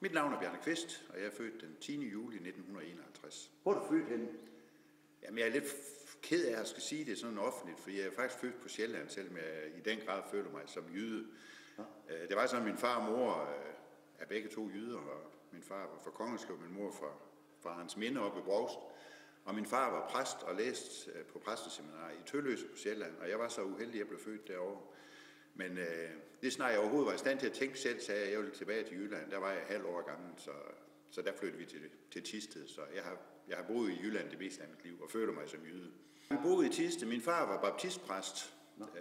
Mit navn er Bjarne Kvist, og jeg er født den 10. juli 1951. Hvor er du født henne? Jamen, jeg er lidt ked af at skal sige det sådan offentligt, fordi jeg er faktisk født på Sjælland, selvom jeg i den grad føler mig som jyde. Ja. Det var sådan, at min far og mor er begge to jyder, og min far var fra Kongerslev, min mor fra Hans Minde oppe i Brovst. Og min far var præst og læste på præsteseminariet i Tølløse på Sjælland, og jeg var så uheldig, at jeg blev født derovre. Men det snart jeg overhovedet var i stand til at tænke selv, sagde jeg ville tilbage til Jylland. Der var jeg halv år gammel, så der flyttede vi til Thisted. Så jeg har boet i Jylland det meste af mit liv og føler mig som jyde. Jeg boede i Thisted. Min far var baptistpræst,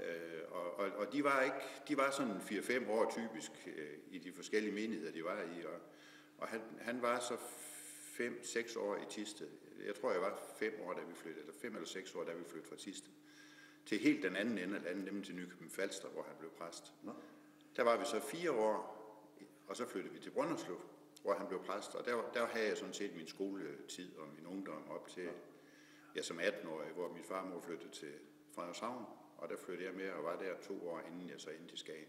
og de var sådan 4-5 år typisk i de forskellige menigheder, de var i. Og han var så 5-6 år i Thisted. Jeg tror, jeg var 5 år, da vi flyttede, eller 5 eller 6 år, da vi flyttede fra Thisted til helt den anden ende af landet, nemlig til Nykøbing Falster, hvor han blev præst. Nå. Der var vi så 4 år, og så flyttede vi til Brønderslev, hvor han blev præst, og der havde jeg sådan set min skoletid og min ungdom op til, som 18-årig, hvor min far og mor flyttede til Frederikshavn, og der flyttede jeg med og var der 2 år, inden jeg så endte til Skagen.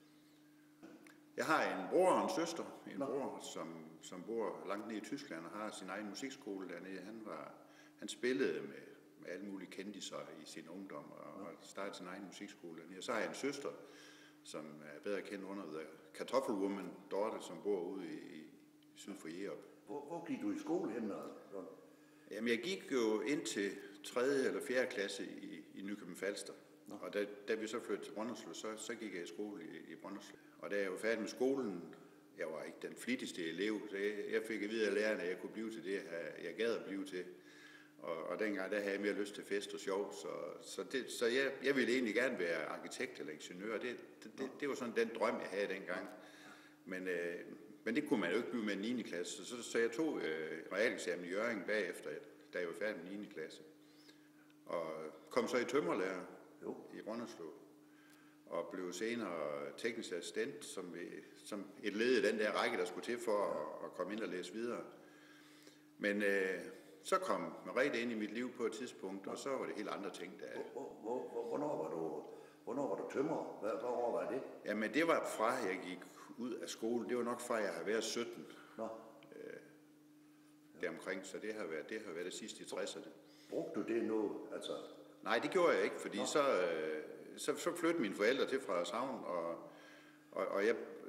Jeg har en bror og en søster, bror, som bor langt nede i Tyskland og har sin egen musikskole dernede. Han spillede med alle mulige kendiser i sin ungdom og startede sin egen musikskole dernede. Og så har jeg en søster, som er bedre kendt under The Kartoffelwoman, Dorte, som bor ude i syd for Jerup. Hvor gik du i skole hen? Jamen, jeg gik jo ind til 3. eller 4. klasse i Nykøbing Falster. Og da vi så flyttede til Brønderslev, så gik jeg i skole i Brønderslev. Og da jeg var færdig med skolen, jeg var ikke den flittigste elev, så jeg fik at vide af lærerne, at jeg kunne blive til det, jeg gad at blive til. Og dengang, der havde jeg mere lyst til fest og sjov, så jeg ville egentlig gerne være arkitekt eller ingeniør. Det var sådan den drøm, jeg havde dengang. Men det kunne man jo ikke blive med 9. klasse, så jeg tog realeksamen i Hjørring bagefter, da jeg var færdig med 9. klasse. Og kom så i tømmerlærer i Brønderslev, og blev senere teknisk assistent, som et led i den der række, der skulle til for at komme ind og læse videre. Men så kom Merete ind i mit liv på et tidspunkt, og så var det helt andre ting, der... Hvornår var du tømrer? Hvad år var det? Jamen, det var fra, jeg gik ud af skole. Det var nok fra, jeg har været 17. Deromkring, så det har været det sidste i 60'erne. Brugte du det nu? Altså... Nej, det gjorde jeg ikke, fordi så flyttede mine forældre til Frederikshavn, og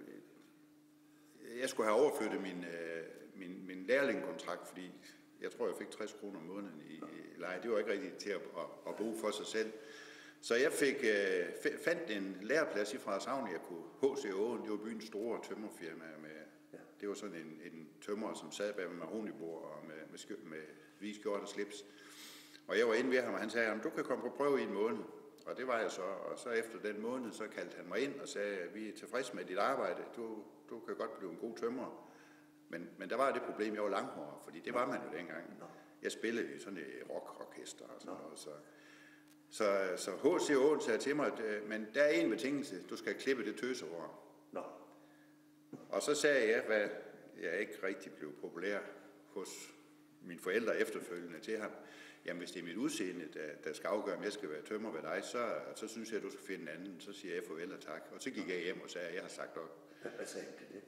jeg skulle have overflyttet min lærlingekontrakt, fordi jeg tror, jeg fik 60 kroner om måneden i leje. Det var ikke rigtigt til at bo for sig selv. Så jeg fandt en læreplads i Frederikshavn. Jeg kunne H.C. Åen, det var byens store tømmerfirma. Det var sådan en tømrer, som sad bag med mahonibord og med hvid skjort og slips. Og jeg var inde ved ham, og han sagde, du kan komme på prøve i en måned. Og det var jeg så. Og så efter den måned, så kaldte han mig ind og sagde, vi er tilfredse med dit arbejde. Du kan godt blive en god tømrer. Men der var det problem, jeg var langhåret, fordi det var man jo dengang. Jeg spillede i sådan et rockorkester og sådan noget. Så H.C. Åen sagde til mig, men der er en betingelse, du skal klippe det tøsehår. Og så sagde jeg, hvad jeg ikke rigtig blev populær hos mine forældre efterfølgende til ham. Jamen, hvis det er mit udseende, der skal afgøre, om jeg skal være tømrer ved dig, så synes jeg, at du skal finde en anden. Så siger jeg farvel og tak. Og så gik jeg hjem og sagde, at jeg har sagt op. Hvad sagde du det?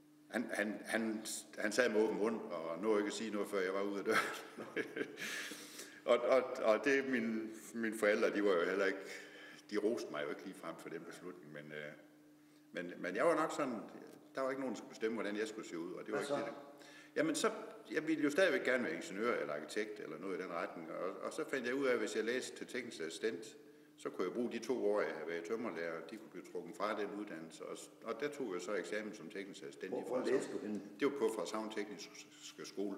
Han sad med åben mund, og nåede ikke at sige noget, før jeg var ude af døren. og det mine forældre, de var jo heller ikke, de roste mig jo ikke lige frem for den beslutning, men jeg var nok sådan, der var ikke nogen, der skulle bestemme, hvordan jeg skulle se ud, og det var ikke det. Jamen så, jeg ville jo stadigvæk gerne være ingeniør eller arkitekt eller noget i den retning, og så fandt jeg ud af, at hvis jeg læste til teknisk assistent, så kunne jeg bruge de 2 år, jeg havde været tømmerlærer, de kunne blive trukket fra den uddannelse, og der tog jeg så eksamen som teknisk assistent i Frederikshavn. Hvor læste du henne? Det var på Frederikshavn Tekniske Skole.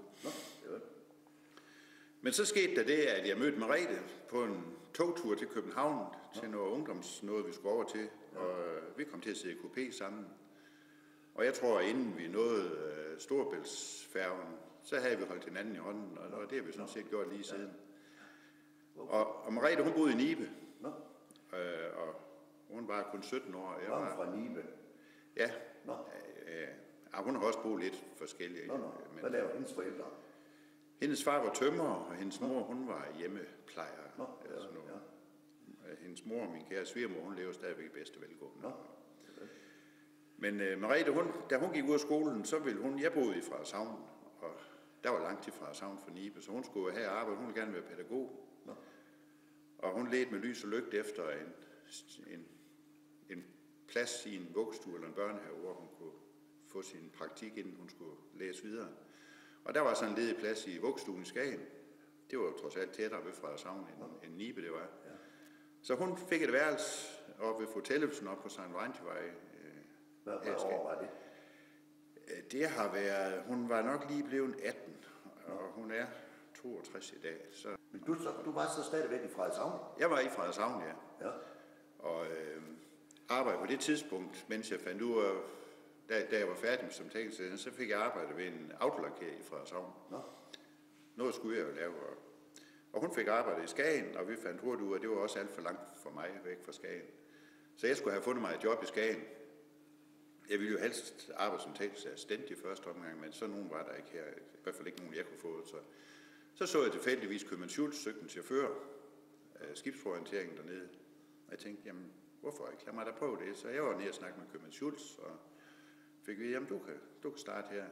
Men så skete der det, at jeg mødte Merete på en togtur til København, til noget vi skulle over til, og vi kom til at sidde i kupé sammen. Og jeg tror, at inden vi nåede Storebæltsfærgen, så havde vi holdt hinanden i hånden, og det har vi sådan set gjort lige siden. Og Merete, hun boede i Nibe, og hun var kun 17 år. Jeg var fra Nibe? Ja, hun har også boet lidt forskelligt. Hvad lavede hendes forældre? Hendes far var tømrer, og hendes mor, hun var hjemmeplejer. Hendes mor, min kære svigermor, hun lever stadigvæk i bedste velgående. Men Merete, da hun gik ud af skolen, så ville hun, jeg boede i Frederikshavn, og der var langt til Frederikshavn fra Nibe, så hun skulle have arbejde, hun ville gerne være pædagog. Nå. Og hun ledte med lys og lygte efter en plads i en vuggestue eller en børnehave, hvor hun kunne få sin praktik, inden hun skulle læse videre. Og der var så en ledig plads i vuggestuen i Skagen. Det var jo trods alt tættere ved Frederikshavn end Nibe det var. Ja. Så hun fik et værelse oppe ved Fortællelsen op på Sankt Valentivej. Hvad år var det? Det har været, hun var nok lige blevet 18, og hun er 62 i dag. Så. Men du var så stadigvæk i Frederikshavn? Jeg var i Frederikshavn, ja. Og arbejdede på det tidspunkt, mens jeg fandt ud af, da jeg var færdig som tekniker, så fik jeg arbejde ved en autolakering i Frederikshavn. Noget skulle jeg jo lave. Og hun fik arbejde i Skagen, og vi fandt hurtigt ud af, at det var også alt for langt for mig væk fra Skagen. Så jeg skulle have fundet mig et job i Skagen. Jeg ville jo helst arbejde som teknisk assistent i første omgang, men så nogen var der ikke her. I hvert fald ikke nogen, jeg kunne få. Så jeg tilfældigvis Købmann Schultz, søgte en chauffør, skibsfororienteringen dernede. Og jeg tænkte, jamen, hvorfor ikke? Lad mig da prøve det. Så jeg var nede og snakke med Købmann Schultz, og fik vi, jamen, du kan starte her.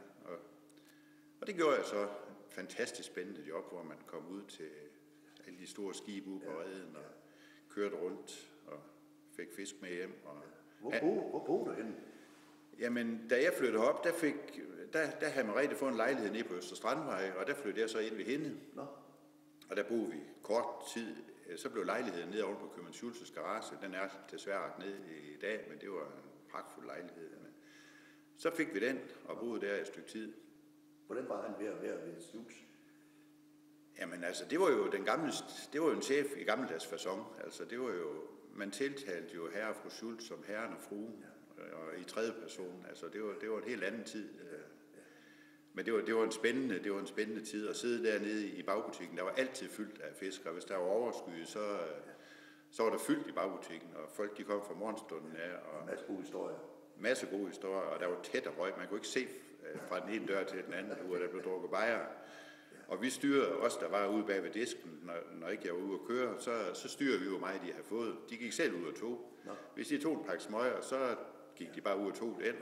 Og det gjorde jeg så. Fantastisk spændende job, hvor man kom ud til alle de store skibe ude på reden, og kørte rundt, og fik fisk med hjem. Og hvor boede du henne? Jamen, da jeg flyttede op, der havde Merete fået en lejlighed nede på Øster Strandvej, og der flyttede jeg så ind ved hende. Og der boede vi kort tid. Så blev lejligheden nede oven på Købmann Schultz's garage. Den er desværre rakt ned i dag, men det var en pragtfuld lejlighed. Så fik vi den, og boede der et stykke tid. Hvordan var han ved at være ved Schultz? Jamen altså, det var jo en chef i gammeldags facon. Altså, det var jo, man tiltalte jo herre og fru Schultz som herren og fruen. Og i tredje person, altså det var en helt anden tid. Men det var en spændende tid at sidde dernede i bagbutikken. Der var altid fyldt af fisk, og hvis der var overskud, så var der fyldt i bagbutikken, og folk de kom fra morgenstunden af. Og masse gode historier, og der var tæt og røg. Man kunne ikke se fra den ene dør til den anden, hvor der blev drukket bajer. Og vi styrede os, der var ude bag ved disken, når ikke jeg var ude at køre, så styrede vi jo meget, de havde fået. De gik selv ud og tog. Hvis de tog en pakke smøger, så gik de bare ud og tog den.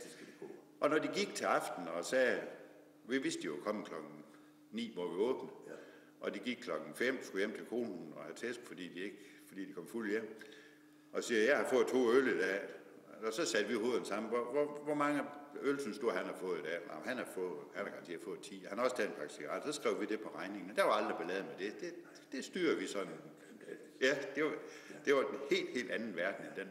Og når de gik til aften og sagde, vi vidste jo komme klokken 9, hvor vi åbne, og de gik klokken 5, skulle hjem til konen og have tæsk, fordi de kom fuld hjem, og siger, jeg har fået 2 øl i dag. Og så satte vi hovedet sammen, hvor mange øl synes du, han har fået i dag? Nå, han har garanteret fået 10. Han har også taget en pakke cigaretter. Så skrev vi det på regningen. Der var aldrig ballade med det. Det styrer vi sådan. Ja, det var en helt anden verden end den.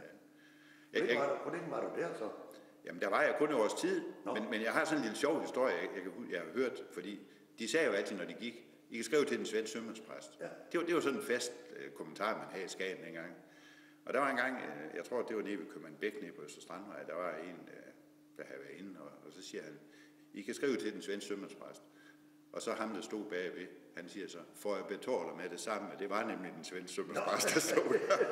Hvordan var du der så? Jamen, der var jeg kun et års tid. Men jeg har sådan en lille sjov historie, jeg har hørt. Fordi de sagde jo altid, når de gik, I kan skrive til den svenske sømandspræst. Det var sådan en fast kommentar, man havde i Skagen dengang. Og der var en gang, jeg tror, det var nede ved Købmann Bæk, nede på Øster Strandvej, der var en, der havde været inde, og så siger han, I kan skrive til den svenske sømandspræst. Og så ham, der stod bagved, han siger så, får jeg betaler med det samme, og det var nemlig den svenske sømandspræst, der stod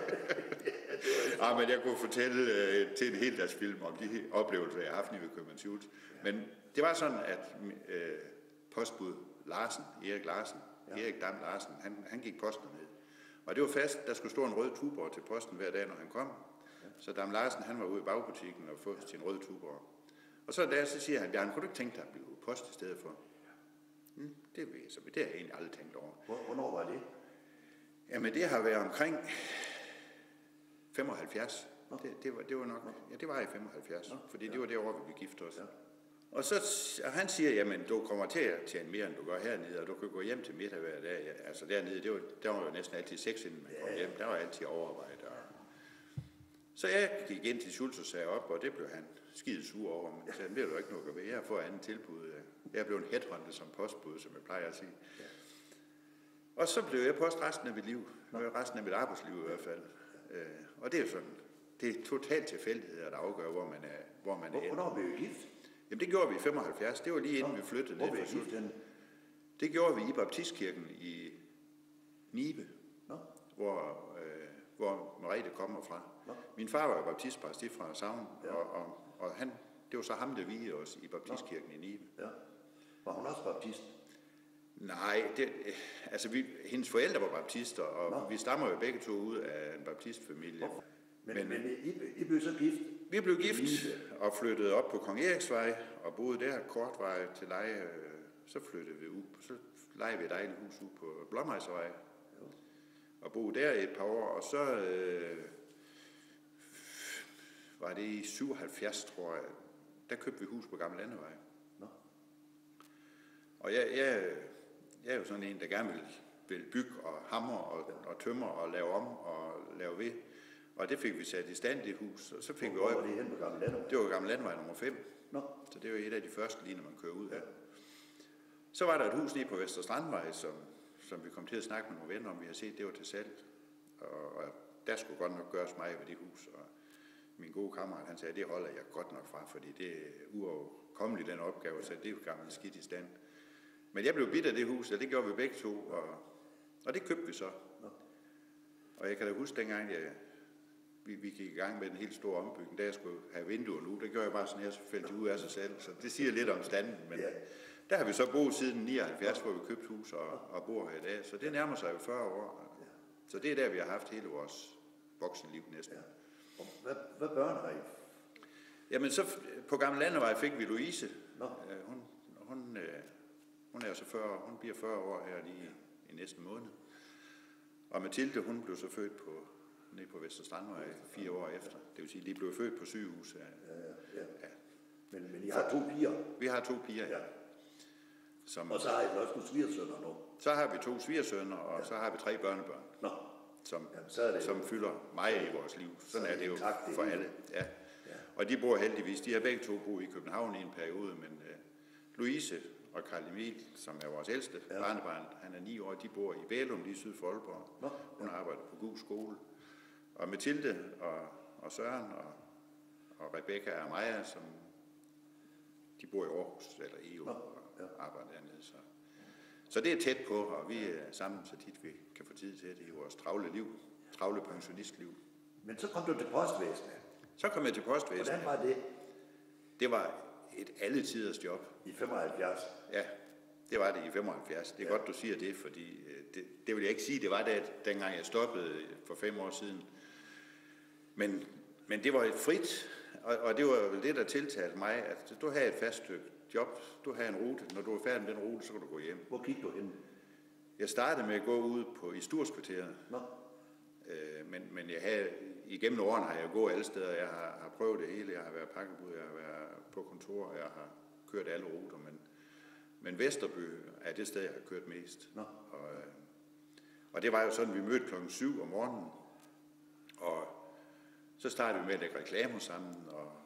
der. Men jeg kunne fortælle til en heldagsfilm om de oplevelser, jeg har haft ved Købmann Schultz. Men det var sådan, at postbud Larsen, Erik Dam Larsen, han gik posten ned. Og det var fast, der skulle stå en rød tuborg til posten hver dag, når han kom. Så Dam Larsen, han var ude i bagbutikken og få sin røde tuborg. Og så siger han, Bjarne, kunne du ikke tænke dig at blive post i stedet for? Det ved jeg så, det har jeg egentlig aldrig tænkt over. Hvornår var det? Jamen, det har været omkring 75. Det var nok, det var i 75, fordi det var det år, vi blev gift os. Og og han siger, jamen, du kommer til at tjene mere, end du gør hernede, og du kan gå hjem til middag hver dag. Altså dernede, der var jo næsten altid 6, inden man kom hjem. Der var altid overarbejde. Så jeg gik ind til Schultz og sagde op, og det blev han skide sur over. Men jeg sagde, det er du ikke noget ved. Jeg har fået andet tilbud. Jeg blev en headhunter som postbud, som jeg plejer at sige. Og så blev jeg post resten af mit liv. Resten af mit arbejdsliv i hvert fald. Og det er jo sådan, det er totalt tilfældighed, at afgøre, hvor man er. Hvornår blev I gift? Jamen det gjorde vi i 75. Det var lige inden vi flyttede ned fra Schultz. Det gjorde vi i Baptistkirken i Nibe, hvor Merete kommer fra. Min far var baptistpræst i Frederikshavn, og det var så ham, der vigede os i Baptistkirken i Nibe. Var hun også baptist? Nej, hendes forældre var baptister, og vi stammer jo begge to ud af en baptistfamilie. Men I blev så gift Vi blev gift og flyttede op på Kong Eriksvej og boede der kortvej til leje. Så flyttede vi ud, så lejede vi et dejligt hus ud på Blåmejservej og boede der et par år, og så var det i 77, tror jeg, der købte vi hus på Gammel Landevej. Og jeg er jo sådan en, der gerne vil bygge og hamre og tømre og lave om og lave ved. Og det fik vi sat i stand, det hus. Og så fik vi øje på det. Det var Gammel Landevej nummer 5. Så det var et af de første lige, når man kører ud af. Så var der et hus lige på Vester Strandvej, som vi kom til at snakke med nogle venner om. Vi har set, det var til salg. Og der skulle godt nok gøres meget ved det hus. Og min gode kammerat, han sagde, det holder jeg godt nok fra, fordi det er uoverkommeligt den opgave, så det er jo gammelt skidt i stand. Men jeg blev bidt af det hus, og det gjorde vi begge to, og det købte vi så. Og jeg kan da huske dengang, vi gik i gang med den helt store ombygning, der jeg skulle have vinduer nu, der gjorde jeg bare sådan her, så faldt det ud af sig selv, så det siger lidt om standen, men der har vi så boet siden 79, hvor vi købte hus og bor her i dag, så det nærmer sig jo 40 år. Så det er der, vi har haft hele vores voksenliv næsten. Og hvad børn har I? Jamen så på Gammel Landevej fik vi Louise. Hun er så 40, hun bliver 40 år her lige i næste måned. Og Mathilde, hun blev så født nede på Vester Strandvej 4 år efter. Det vil sige, de blev født på sygehus. Ja. Men I har 2 piger? Vi har 2 piger, ja. Og så har I også nogle svigersønner nu? Så har vi 2 svigersønner, og så har vi 3 børnebørn. Som fylder meget i vores liv. Sådan er det jo for alle. Ja. Og de bor heldigvis. De har begge 2 boet i København i en periode, men Louise og Karl Emil, som er vores ældste barnebarn, han er 9 år, de bor i Bælum, lige syd for Aalborg. Hun arbejder på Gug skole. Og Mathilde og Søren og Rebecca og Maja, som de bor i Aarhus, eller i EU, og arbejder dernede. Så det er tæt på, og vi er sammen så tit vi kan få tid til det i vores travle liv, travle pensionistliv. Men så kom du til postvæsenet. Så kom jeg til postvæsenet. Hvordan var det? Det var et alletiders job. I 75? Ja, det var det i 75. Det er godt, du siger det, fordi det vil jeg ikke sige, det var det, dengang jeg stoppede for 5 år siden. Men det var et frit, og det var vel det, der tiltalte mig, at du havde et fast stykke job, du havde en rute. Når du var færdig med den rute, så kunne du gå hjem. Hvor gik du hen? Jeg startede med at gå ud i Sturskvarteret. Men jeg havde, igennem årene har jeg gået alle steder. Jeg har prøvet det hele. Jeg har været pakkebud, jeg har været på kontor, jeg har kørt alle ruter. Men Vesterby er det sted, jeg har kørt mest. Og det var jo sådan, vi mødte klokken 7 om morgenen. Og så startede vi med at lægge reklamer sammen.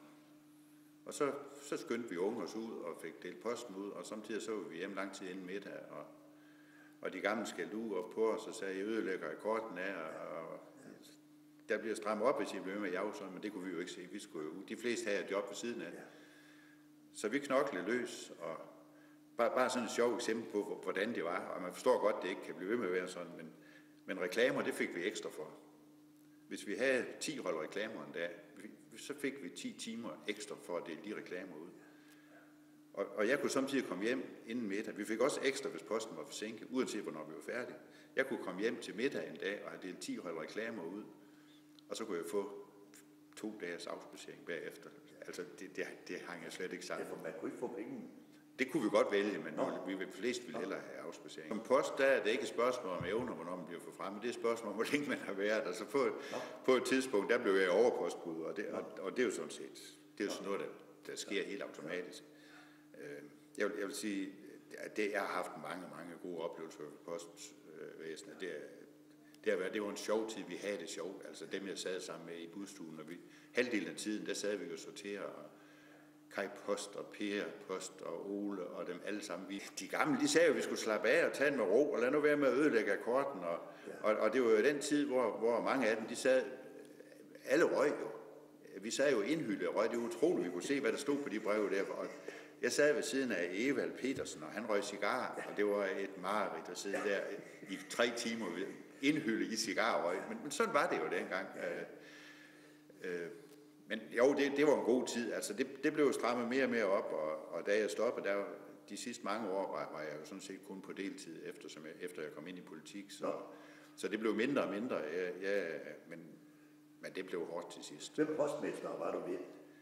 Og så skyndte vi unge os ud og fik delt posten ud. Og samtidig så var vi hjemme lang tid inden middag. Og de gamle skældte ud op på os og sagde, I ødelægger rekorden af. Og der bliver strammet op, hvis I bliver med at jage sådan, men det kunne vi jo ikke se. Vi skulle jo ud. De fleste havde et job ved siden af. Så vi knoklede løs, og bare sådan et sjovt eksempel på, hvordan det var. Og man forstår godt, at det ikke kan blive ved med at være sådan, men reklamer, det fik vi ekstra for. Hvis vi havde 10 hold reklamer en dag, så fik vi 10 timer ekstra for at dele de reklamer ud. Og jeg kunne samtidig komme hjem inden middag. Vi fik også ekstra, hvis posten var forsinket, uanset hvornår vi var færdige. Jeg kunne komme hjem til middag en dag og have delt 10 hold reklamer ud, og så kunne jeg få 2 dages afspacering bagefter. Altså, det hang jeg slet ikke sammen. Ja, for man kunne ikke få penge. Det kunne vi godt vælge, men vi flest ville hellere have afspacering. Som post, der er det ikke et spørgsmål om evner, hvornår man bliver for fremme. Det er et spørgsmål om, hvor længe man har været. Altså på et tidspunkt, der blev jeg overpostbud, og det er jo sådan set, det er jo sådan noget, der sker helt automatisk. Jeg vil sige, at jeg har haft mange gode oplevelser på postvæsenet. Det var en sjov tid, vi havde det sjovt. Altså dem, jeg sad sammen med i budstuen, og halvdelen af tiden, der sad vi jo og sorterede, og Kai Post og Per Post og Ole og dem alle sammen. De gamle, de sagde jo, at vi skulle slappe af og tage den med ro, og lade nu være med at ødelægge akkorden. Og det var jo den tid, hvor mange af dem, de sad, alle røg jo. Vi sad jo indhyldet og røg. Det var utroligt, vi kunne se, hvad der stod på de breve der. Og jeg sad ved siden af Evald Petersen, og han røg cigarer, og det var et mareridt at sidde der i 3 timer indhyldet i cigarrøg. Men sådan var det jo dengang. Men jo, det var en god tid. Altså, det blev strammet mere og mere op, og da jeg stoppede, de sidste mange år, var jeg jo sådan set kun på deltid, efter jeg kom ind i politik. Så det blev mindre og mindre. Men det blev hårdt til sidst. Hvem postmester var du ved?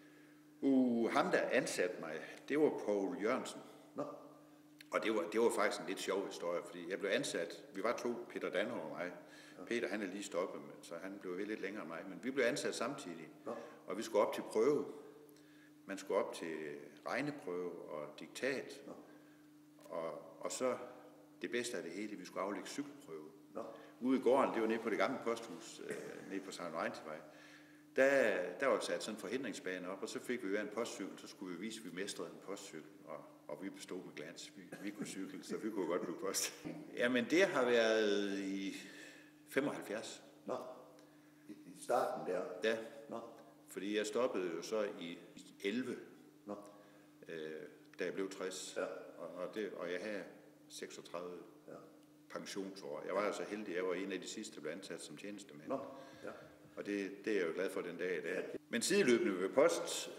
Ham, der ansatte mig, det var Poul Jørgensen. Nå. Og det var faktisk en lidt sjov historie, fordi jeg blev ansat, vi var 2, Peter Danner og mig. Ja. Peter, han er lige stoppet, så han blev ved lidt længere end mig, men vi blev ansat samtidig. Ja. Og vi skulle op til prøve. Man skulle op til regneprøve og diktat. Ja. Og så det bedste af det hele, vi skulle aflægge cykelprøve. Ja. Ude i gården, det var nede på det gamle posthus, nede på Sankt Reintivej. Der var sat sådan en forhindringsbane op, og så fik vi jo en postcykel, så skulle vi vise, at vi mestrede en postcykel, og vi bestod med glans. Vi kunne cykle, så vi kunne godt blive post. Jamen, det har været i 75. Nå, i starten der? Ja, nå. Fordi jeg stoppede jo så i 11, nå. Da jeg blev 60, ja. og jeg havde 36 ja. Pensionsår. Jeg var jo så heldig, jeg var en af de sidste, der blev ansat som tjenestemand. Nå. Ja. Og det er jeg jo glad for den dag i dag. Men sideløbende ved post,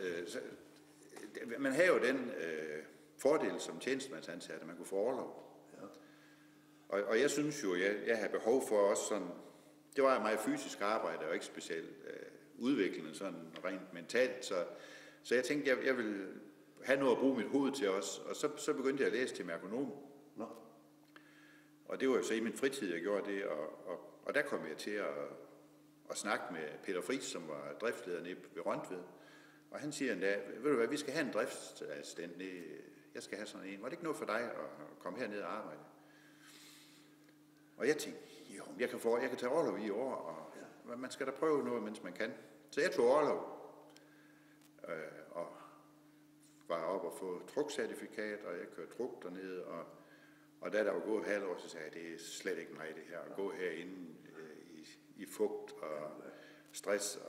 man havde jo den fordel som tjenestemandsansat, at man kunne få orlov. Ja. Og jeg synes jo, jeg har behov for også sådan, det var meget fysisk arbejde, og ikke specielt udviklende sådan rent mentalt, så jeg tænkte, jeg ville have noget at bruge mit hoved til også, og så begyndte jeg at læse til merkonom. Nå. Og det var jo så i min fritid, jeg gjorde det, og der kom jeg til at snakke med Peter Friis, som var driftsleder nede ved Røntved. Og han siger endda, ved du hvad, vi skal have en driftsassistent nede, jeg skal have sådan en. Var det ikke noget for dig at komme herned og arbejde? Og jeg tænkte, jo, jeg kan tage orlov i år, og man skal da prøve noget, mens man kan. Så jeg tog orlov, og var oppe og få trukcertifikat, og jeg kørte truk dernede, og da der var gået et halvt år, så sagde jeg, det er slet ikke mig det her, at gå herinde i fugt og stress,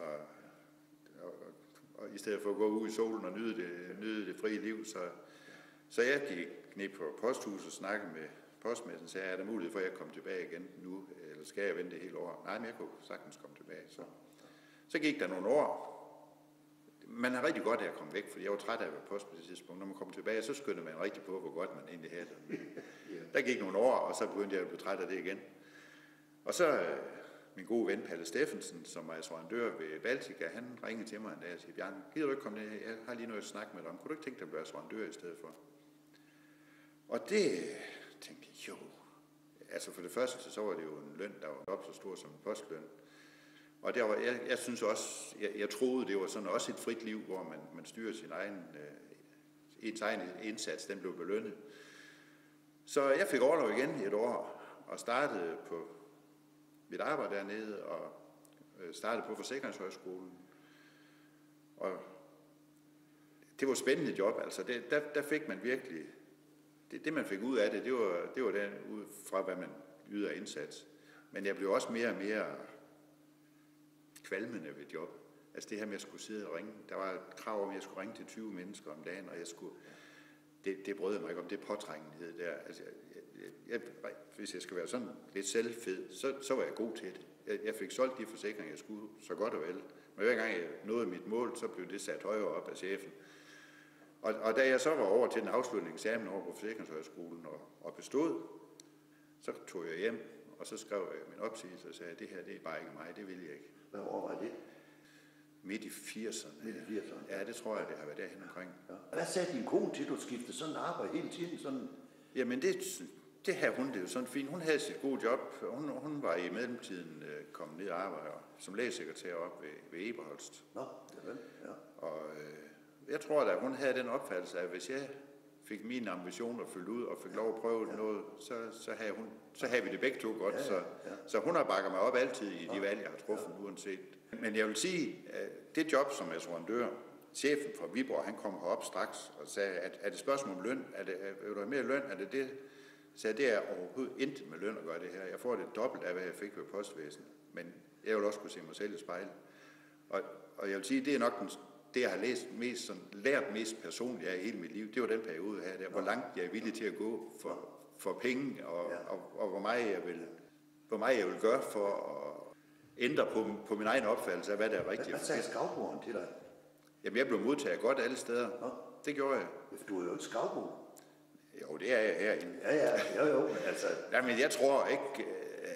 og i stedet for at gå ud i solen og nyde det frie liv. Så jeg gik ned på posthuset og snakkede med postmesteren, og sagde, er der mulighed for, at jeg kommer tilbage igen nu, eller skal jeg vente hele året? Nej, men jeg kunne sagtens komme tilbage. Så gik der nogle år. Man er rigtig godt af at komme væk, fordi jeg var træt af at være post på det tidspunkt. Når man kom tilbage, så skyndte man rigtig på, hvor godt man egentlig havde det. Der gik nogle år, og så begyndte jeg at blive træt af det igen. Og så min gode ven Palle Steffensen, som er assurandør ved Baltica, han ringede til mig en dag og sagde, Bjarne, gider du ikke komme ned? Jeg har lige noget at snakke med dig om. Kunne du ikke tænke dig at blive assurandør i stedet for? Og det tænkte jeg, jo. Altså for det første, så var det jo en løn, der var op så stor som en postløn. Og der var, jeg synes også, jeg troede, det var sådan også et frit liv, hvor man styrer sin ens egen indsats, den blev belønnet. Så jeg fik orlov igen i et år, og startede på mit arbejde dernede, og startede på Forsikringshøjskolen. Og det var et spændende job, altså der fik man virkelig, det man fik ud af det, det var den ud fra, hvad man yder indsats. Men jeg blev også mere og mere kvalmende ved job. Altså det her med at skulle sidde og ringe. Der var et krav om, at jeg skulle ringe til 20 mennesker om dagen, og jeg skulle, det brød jeg mig ikke om, det påtrængenhed der. Altså hvis jeg skal være sådan lidt selvfed, så var jeg god til det. Jeg fik solgt de forsikringer, jeg skulle, så godt og vel. Men hver gang jeg nåede mit mål, så blev det sat højere op af chefen. Og da jeg så var over til den afsluttende eksamen over på Forsikringshøjskolen og bestod, så tog jeg hjem, og så skrev jeg min opsigelse og sagde, at det her, det er bare ikke mig, det vil jeg ikke. Hvad år var det? Midt i 80'erne. Midt i 80'erne? Ja, det tror jeg, det har været derhen omkring. Ja. Hvad sagde din kone til, at du skiftede sådan arbejde hele tiden? Sådan? Jamen, det havde hun det jo sådan fint. Hun havde sit gode job. Hun var i mellemtiden kommet ned og arbejde som lægesekretær op ved Eberholst. Nå, det er vel, ja. Og jeg tror da, hun havde den opfattelse af, at hvis jeg fik mine ambitioner fyldt ud og fik lov at prøve noget, så havde vi det begge to godt. Ja. Så hun har bakket mig op altid i de valg, jeg har truffet, uanset. Men jeg vil sige, at det job som assurandør, chefen fra Viborg, han kom herop straks og sagde, at er det spørgsmål om løn? Vil du have mere løn? Er det det? Så det er overhovedet intet med løn at gøre det her. Jeg får det dobbelt af, hvad jeg fik ved postvæsenet. Men jeg vil også kunne se mig selv i spejlet. Og jeg vil sige, det er nok det, jeg har lært mest personligt af hele mit liv. Det var den periode her, der, hvor langt jeg er villig til at gå for penge, og hvor meget jeg vil gøre for at ændre på min egen opfattelse af, hvad der er rigtigt. Hvad sagde skavboeren til dig? Jamen, jeg blev modtaget godt alle steder. Nå. Det gjorde jeg. Du er jo en skavbo. Jo, det er jeg herinde. Ja, jo, altså. Jamen, jeg tror ikke,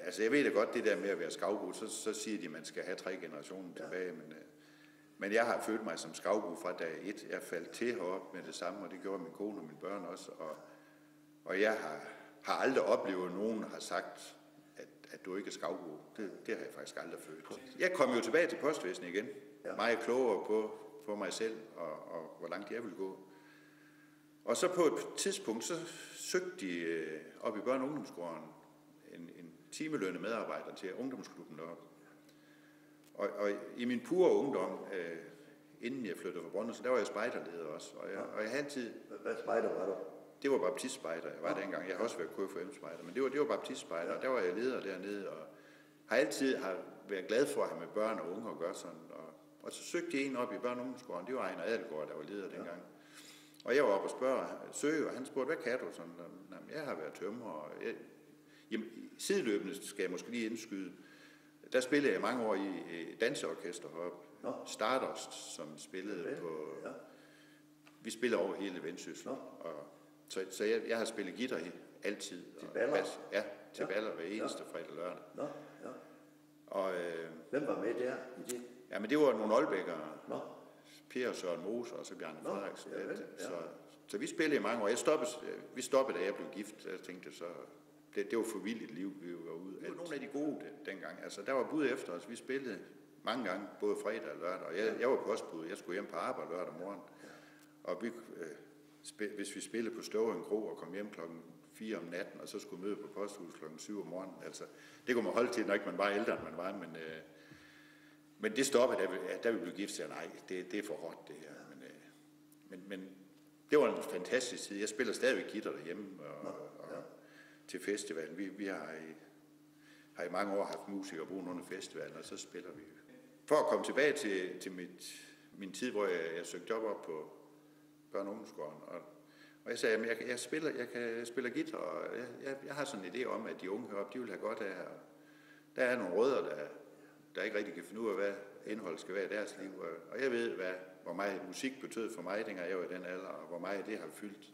altså jeg ved da godt det der med at være skavbo, så siger de, at man skal have 3 generationer tilbage, men jeg har følt mig som skavbo fra dag 1. Jeg faldt til heroppe med det samme, og det gjorde min kone og mine børn også, og jeg har aldrig oplevet, at nogen har sagt, at du ikke er skavbo. Det har jeg faktisk aldrig følt. Jeg kom jo tilbage til postvæsenet igen, meget klogere på mig selv, og hvor langt jeg ville gå. Og så på et tidspunkt, så søgte de op i børne- og ungdomsgården en timelønnet medarbejder til ungdomsklubben deroppe. Og i min pure ungdom, inden jeg flyttede fra Brøndby, så der var jeg spejderleder også. Og jeg havde altid... Hvad spejder var du? Det var baptistspejder, jeg var dengang. Jeg har også været KFM-spejder, men det var baptistspejder, og der var jeg leder dernede, og har altid været glad for at have med børn og unge at gøre sådan. Og så søgte jeg en op i børne- og ungdomsgården, det var Ejner Adelgaard, der var leder dengang. Og jeg var oppe og søge, og han spurgte, hvad kan du? Sådan, jamen, jeg har været tømrer, og sideløbende skal jeg måske lige indskyde. Der spillede jeg mange år i danseorkester heroppe. Stardust, som spillede på... Ja. Vi spiller over hele Vendsyssel. Så jeg har spillet guitar altid. Til baller? Ja, til baller hver eneste fredag og lørdag. Og, hvem var med der i det? Jamen det var nogle Aalbækkere. Per og Søren Mose og så Bjarne Frederiksen. Så vi spillede i mange år. Vi stoppede, da jeg blev gift. Jeg tænkte så... Det var for vildt et liv, vi var ude. Det var nogle af de gode dengang. Altså, der var bud efter os. Vi spillede mange gange, både fredag og lørdag. Og jeg var postbud. Jeg skulle hjem på arbejde lørdag morgen. Og hvis vi spillede på Støvring Kro og kom hjem klokken 4 om natten, og så skulle møde på posthuset klokken 7 om morgenen. Altså, det kunne man holde til, når ikke man var ældre, end man var. Men det stoppede, da vi blev gift. Så nej, det er for hårdt, det her. Men det var en fantastisk tid. Jeg spiller stadigvæk guitar derhjemme. Til festivalen. Vi har i mange år haft musikere boende under festivalen, og så spiller vi. For at komme tilbage til min tid, hvor jeg søgte job op på børne- og ungdomsgården, og jeg sagde, at jeg spiller guitar, og jeg har sådan en idé om, at de unge heroppe, de vil have godt af her. Der er nogle rødder, der ikke rigtig kan finde ud af, hvad indholdet skal være i deres liv, og jeg ved, hvor meget musik betød for mig, dengang jeg var i den alder, og hvor meget det har fyldt.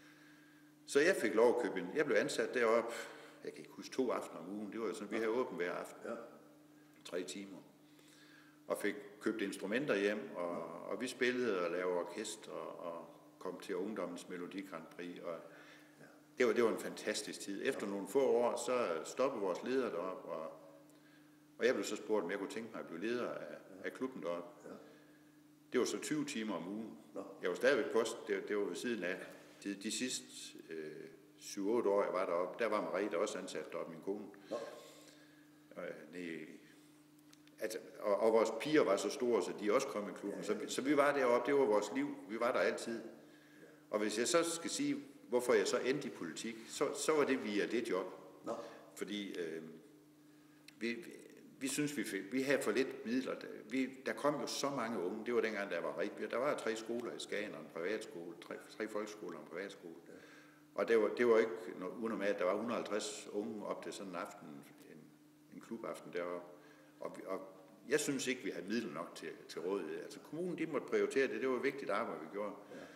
Så jeg fik lov at købe jeg blev ansat deroppe, jeg kan ikke huske 2 aftener om ugen, det var sådan, vi havde åbent hver aften, 3 timer, og fik købt instrumenter hjem, og vi spillede og lavede orkester, og kom til ungdommens Melodi Grand Prix, og det var en fantastisk tid. Efter nogle få år, så stoppede vores leder deroppe, og jeg blev så spurgt, om jeg kunne tænke mig at blive leder af klubben deroppe. Det var så 20 timer om ugen. Jeg var stadigvæk post, det var ved siden af. De sidste 7-8 år, jeg var deroppe, der var Marie også ansat deroppe, min kone. Og vores piger var så store, så de også kom i klubben. Så vi var deroppe, det var vores liv. Vi var der altid. Og hvis jeg så skal sige, hvorfor jeg så endte i politik, så var det via det job. Fordi vi synes, vi havde for lidt midler. Der kom jo så mange unge. Det var dengang, der var rigtigt. Der var 3 skoler i Skagen og en privatskole. 3 folkeskoler og en privatskole. Og det var ikke unormalt, at der var 150 unge op til sådan en aften, en klubaften deroppe. Og jeg synes ikke, vi havde midler nok til rådighed. Altså kommunen, de måtte prioritere det. Det var et vigtigt arbejde, vi gjorde.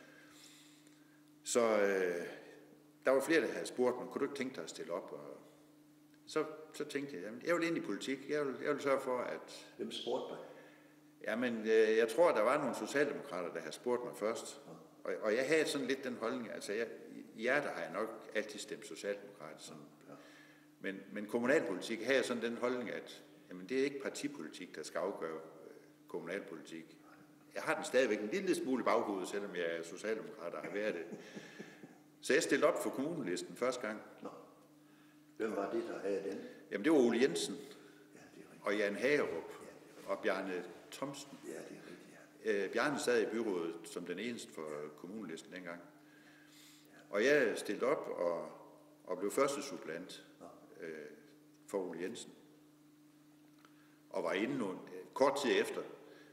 Så der var flere, der havde spurgt mig, kunne du ikke tænke dig at stille op? Og så tænkte jeg, jamen, jeg vil ind i politik. Jeg vil sørge for, at... Hvem spurgte dig? Jamen, jeg tror, der var nogle socialdemokrater, der havde spurgt mig først. Og jeg havde sådan lidt den holdning, altså i hjertet har jeg nok altid stemt socialdemokrater. Men kommunalpolitik har jeg sådan den holdning, at jamen, det er ikke partipolitik, der skal afgøre kommunalpolitik. Jeg har den stadigvæk en lille smule i baghovedet, selvom jeg er socialdemokrat og har været det. Så jeg stillede op for kommunelisten første gang. Hvem var det, der havde den? Jamen, det var Ole Jensen, og Jan Hagerup, og Bjarne Thomsen. Ja, det er rigtigt, ja. Bjarne sad i byrådet som den eneste for kommunelisten dengang. Og jeg stillede op og blev første suppleant for Ole Jensen. Og var inde kort tid efter,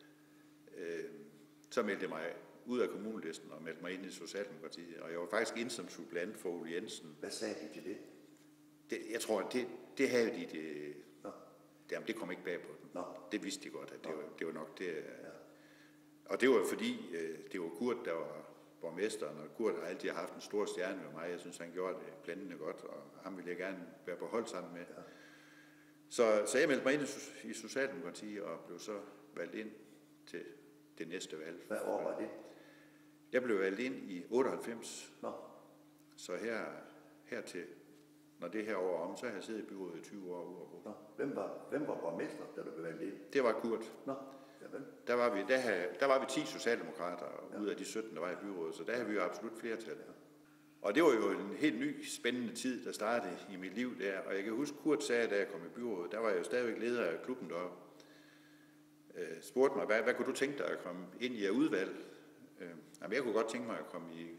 så meldte jeg mig ud af kommunelisten og meldte mig ind i Socialdemokratiet. Og jeg var faktisk inde som suppleant for Ole Jensen. Hvad sagde de til det? Jeg tror, det havde de det. Jamen, det kom ikke bag på dem. Det vidste de godt, at det var nok det. Og det var fordi, det var Kurt, der var borgmesteren, og Kurt har altid haft en stor stjerne med mig. Jeg synes, han gjorde det blændende godt, og ham ville jeg gerne være på hold sammen med. Så jeg meldte mig ind i Socialdemokratiet og blev så valgt ind til det næste valg. Hvad år var det? Jeg blev valgt ind i 98. Nå. Så hertil, når det her år om, så har jeg siddet i byrådet i 20 år uafbrudt. Nå. Hvem var borgmester, da du blev valgt ind? Det var Kurt. Nå. Jamen. Der var vi 10 socialdemokrater ud af de 17, der var i byrådet, så der havde vi jo absolut flertal. Og det var jo en helt ny, spændende tid, der startede i mit liv der. Og jeg kan huske, Kurt sagde, da jeg kom i byrådet, der var jeg jo stadigvæk leder af klubben deroppe. Spurgte mig, hvad kunne du tænke dig at komme ind i udvalg? Jamen, jeg kunne godt tænke mig at komme i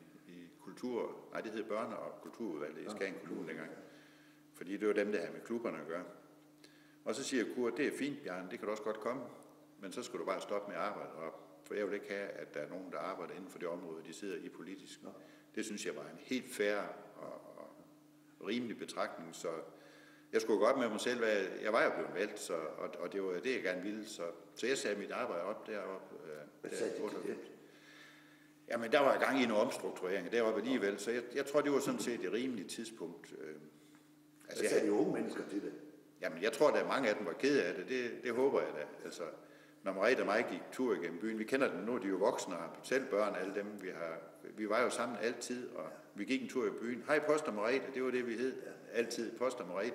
det hed børne- og kulturudvalget i Skagen Kommune dengang. Fordi det var dem, der havde med klubberne at gøre. Og så siger Kurt, det er fint, Bjarne, det kan du også godt komme. Men så skulle du bare stoppe med at arbejde op. For jeg vil ikke have, at der er nogen, der arbejder inden for det område, de sidder i politisk. Det synes jeg var en helt fair og rimelig betragtning. Så jeg skulle godt med mig selv, jeg var jo blevet valgt, og det var det, jeg gerne ville. Så jeg sagde mit arbejde op deroppe. Hvad sagde du til det? Jamen, der var jeg gang i en omstrukturering deroppe alligevel, så jeg tror, det var sådan set et rimeligt tidspunkt. Hvad sagde de unge mennesker til det? Jamen, jeg tror, at mange af dem var ked af det. Det håber jeg da. Altså, når Merete og mig gik tur igennem byen, vi kender dem nu, de er jo voksne og har selv børn, alle dem, vi var jo sammen altid, og vi gik en tur i byen. Hej, Poster Merete, det var det, vi hed. Altid, Poster Merete.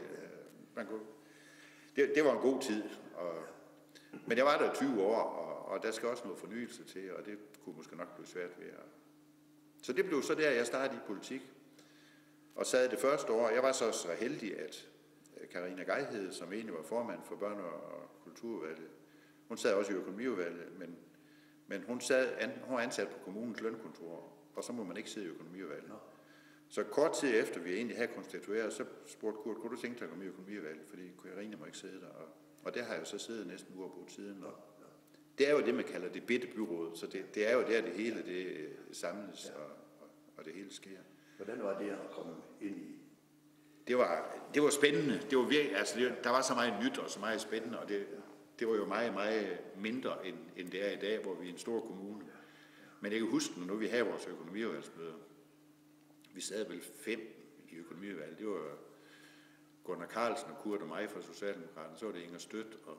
Det var en god tid. Men jeg var der 20 år, og der skal også noget fornyelse til, og det kunne måske nok blive svært ved. Så det blev så der, jeg startede i politik, og sad det første år. Jeg var så heldig, at Karina Gejhed, som egentlig var formand for børne- og kulturudvalget, hun sad også i økonomiudvalget, men hun var ansat på kommunens lønkontor, og så må man ikke sidde i økonomiudvalget. Så kort tid efter, vi egentlig havde konstitueret, så spurgte Kurt, kunne du tænke dig at komme i økonomiudvalget, fordi Karina må ikke sidde der. Og der har jeg så siddet næsten uafbrudt siden. Det er jo det, man kalder det bitte byråd, så det er jo der, det hele det samles, og det hele sker. Hvordan var det at komme ind i? Det var spændende. Det var virkelig, altså der var så meget nyt og så meget spændende, og det var jo meget, meget mindre, end det er i dag, hvor vi er en stor kommune. Men jeg kan huske, når vi havde vores økonomiudvalgsmøder, vi sad vel 5 i økonomiudvalget. Det var Gunnar Carlsen og Kurt og mig fra Socialdemokraterne, så var det Inger Stødt og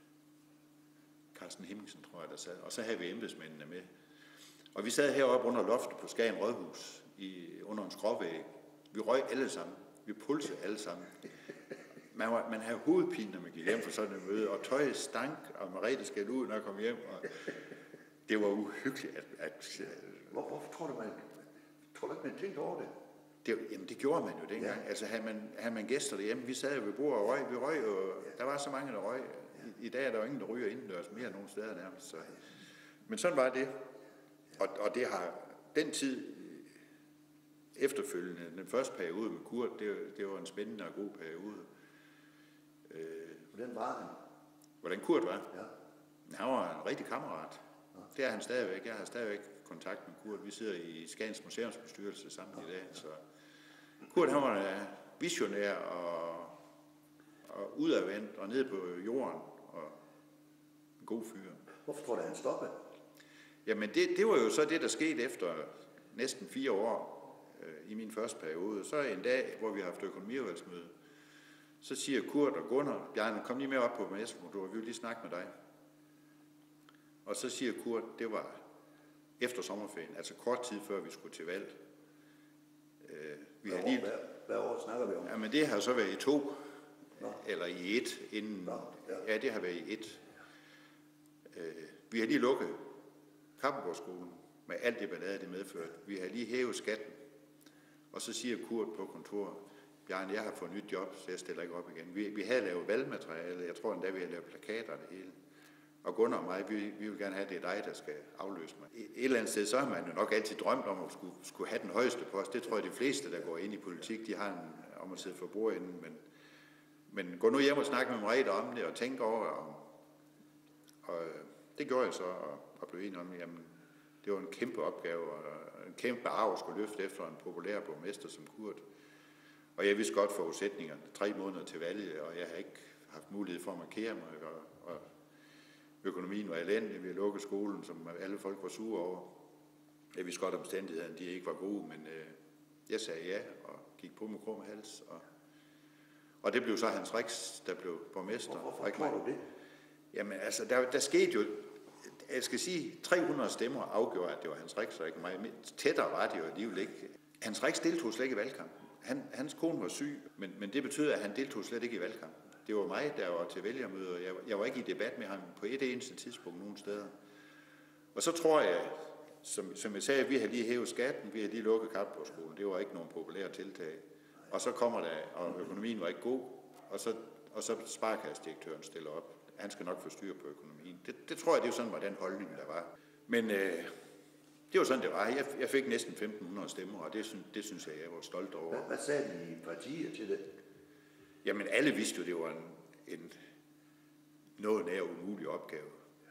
Carsten Hemmingsen, tror jeg, der sad. Og så havde vi embedsmændene med. Og vi sad heroppe under loftet på Skagen Rådhus, under en skråvæg. Vi røg alle sammen. Vi pulsede alle sammen. Man havde hovedpine, når man gik hjem fra sådan et møde, og tøjet stank, og Merete skældte ud, når jeg kom hjem. Og det var uhyggeligt. Hvorfor tror du ikke, man tænkte over det? Jamen, det gjorde man jo dengang. Ja. Altså, havde man gæster derhjemme, vi sad ved bordet og røg. Vi røg jo, der var så mange, der røg. I dag er der jo ingen, der ryger indendørs mere nogen steder nærmest. Så. Men sådan var det. Og det har den tid efterfølgende, den første periode med Kurt, det var en spændende og god periode. Hvordan var han? Hvordan Kurt var? Ja. Han var en rigtig kammerat. Det er han stadigvæk. Jeg har stadigvæk kontakt med Kurt. Vi sidder i Skagens Museumsbestyrelse sammen i dag. Så Kurt, han var visionær og udadvendt og nede på jorden og en god fyr. Hvorfor tror du, han stoppede? Jamen, det var jo så det, der skete efter næsten 4 år i min første periode. Så en dag, hvor vi har haft økonomiudvalgsmøde, så siger Kurt og Gunnar, Bjarne, kom lige med op på mesterkontoret, vi vil lige snakke med dig. Og så siger Kurt, det var efter sommerferien, altså kort tid før vi skulle til valg. Hvad år snakker vi om? Jamen, det har så været i 2, eller i 1, inden. Ja, det har været i 1. Vi har lige lukket Kappenborgskolen med alt det ballade, det medførte. Vi har lige hævet skatten. Og så siger Kurt på kontoret, Bjarne, jeg har fået nyt job, så jeg stiller ikke op igen. Vi havde lavet valgmateriale, jeg tror endda, vi havde lavet plakater og det hele. Og Gunnar og mig, vi vil gerne have, det er dig, der skal afløse mig. Et eller andet sted, så har man jo nok altid drømt om at skulle have den højeste post. Det tror jeg, de fleste, der går ind i politik, de har om at sidde for bordenden. Men gå nu hjem og snakke med Merete om det, og tænke over, og det gjorde jeg så, og blev enig om, jamen, det var en kæmpe opgave, og en kæmpe arv at skulle løfte efter en populær borgmester som Kurt. Og jeg vidste godt forudsætningerne, 3 måneder til valget, og jeg har ikke haft mulighed for at markere mig, og økonomien var elendig, vi lukkede skolen, som alle folk var sure over. Jeg vidste godt, at omstændighederne de ikke var gode, men jeg sagde ja, og gik på med krum hals. Og Og det blev så Hans Rix, der blev borgmester. Hvorfor tror du det? Jamen altså, der skete jo, jeg skal sige, 300 stemmer afgjorde, at det var Hans Rix og ikke mig. Tættere var det jo alligevel ikke. Hans Rix deltog slet ikke i valgkampen. Hans kone var syg, men det betød, at han deltog slet ikke i valgkampen. Det var mig, der var til vælgermøder. Jeg var ikke i debat med ham på et eneste tidspunkt nogen steder. Og så tror jeg, som jeg sagde, vi har lige hævet skatten, vi har lige lukket Kappborgskolen. Det var ikke nogen populære tiltag. Og så kommer der, og økonomien var ikke god, og så sparekassedirektøren stiller op. Han skal nok få styr på økonomien. Det tror jeg, det var sådan, var den holdning, der var. Men det var sådan, det var. Jeg fik næsten 1.500 stemmer, og det synes jeg var stolt over. Hvad sagde de i partiet til det? Jamen, alle vidste jo, det var en noget nær umulig opgave.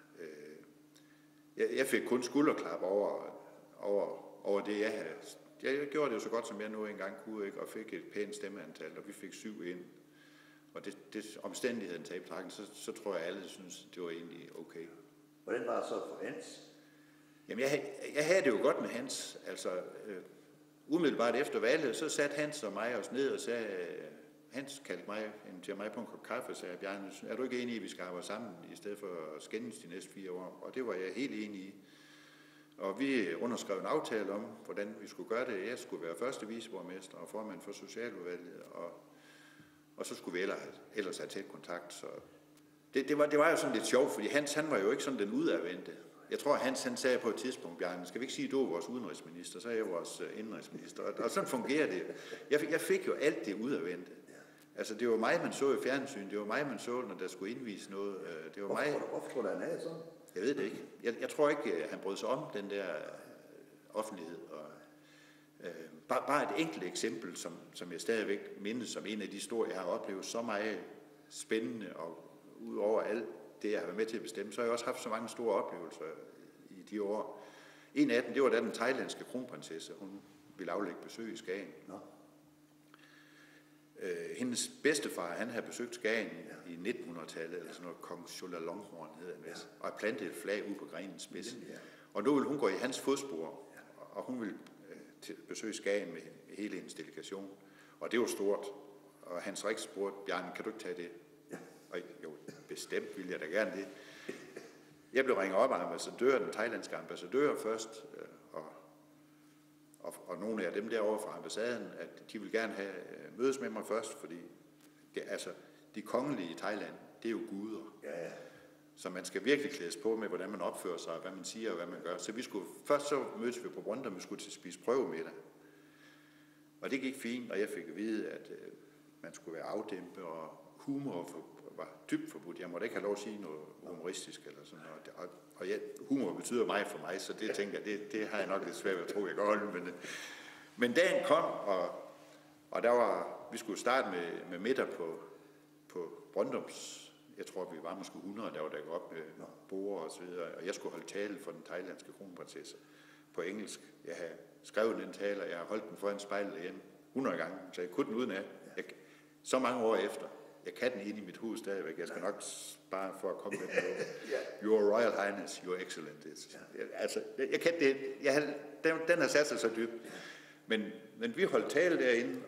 Jeg fik kun skulderklap over det, jeg havde. Jeg gjorde det jo så godt, som jeg nu engang kunne, ikke? Og fik et pænt stemmeantal, og vi fik 7 ind. Og det omstændigheden tager i betragtning, så tror jeg, alle synes, det var egentlig okay. Hvordan var det så for Hans? Jamen, jeg havde det jo godt med Hans. Altså, umiddelbart efter valget, så satte Hans og mig os ned og sagde, Hans kaldte mig på en kop kaffe og sagde, Bjarne, er du ikke enig i, at vi skal arbejde sammen, i stedet for at skændes de næste 4 år? Og det var jeg helt enig i. Og vi underskrev en aftale om, hvordan vi skulle gøre det. Jeg skulle være første viceborgmester og formand for socialudvalget, og så skulle vi ellers have tæt kontakt. Så det var jo sådan lidt sjovt, fordi Hans, han var jo ikke sådan den udadvendte. Jeg tror, Hans han sagde på et tidspunkt, Bjarne, skal vi ikke sige, at du er vores udenrigsminister, så er jeg vores indenrigsminister. Og sådan fungerer det. Jeg fik jo alt det udadvendte. Altså, det var mig, man så i fjernsyn. Det var mig, man så, når der skulle indvise noget. Det var Hvorfor tror du, han havde sådan? Jeg ved det ikke. Jeg tror ikke, han brød sig om den der offentlighed. Og, bare et enkelt eksempel, som jeg stadigvæk mindes som en af de store, jeg har oplevet så meget spændende, og ud over alt det, jeg har været med til at bestemme, så har jeg også haft så mange store oplevelser i de år. En af dem, det var da den thailandske kronprinsesse, hun ville aflægge besøg i Skagen. Nå. Hendes bedstefar, han havde besøgt Skagen i 1900-tallet, eller sådan noget, kong Chulalongkorn hed han vist, og plantede et flag ud på grenens spids. Og nu ville hun gå i hans fodspor, og hun ville besøge Skagen med hele hendes delegation. Og det var stort. Og Hans Rix spurgte, Bjarne, kan du ikke tage det? Ja. Og jo, bestemt ville jeg da gerne det. Jeg blev ringet op af ambassadøren, den thailandske ambassadør først, og nogle af dem derovre fra ambassaden, at de vil gerne have mødes med mig først, fordi de kongelige i Thailand, det er jo guder. Ja. Så man skal virkelig klædes på med, hvordan man opfører sig, hvad man siger og hvad man gør. Så først så mødtes vi på Brøndum, vi skulle til at spise prøvemiddag. Og det gik fint, og jeg fik at vide, at man skulle være afdæmpet, og humor var dybt forbudt. Jeg måtte ikke have lov at sige noget humoristisk eller sådan noget. Og humor betyder meget for mig, så det tænker jeg, det har jeg nok lidt svært ved at tro, jeg kan holde. Men dagen kom, og vi skulle starte med middag på Brøndums. Jeg tror, vi var måske 100, der var dækket op med borde og så videre. Og jeg skulle holde tale for den thailandske kronprinsesse på engelsk. Jeg havde skrevet den tale, og jeg har holdt den foran spejlet hjemme 100 gange, så jeg kunne den udenad. Så mange år efter. Jeg kan den ind i mit hoved stadigvæk. Jeg skal nok bare for at komme med det. Your Royal Highness, Your Excellency. Altså, jeg kan det. Den har sat sig så dybt. Men vi holdt tale derinde,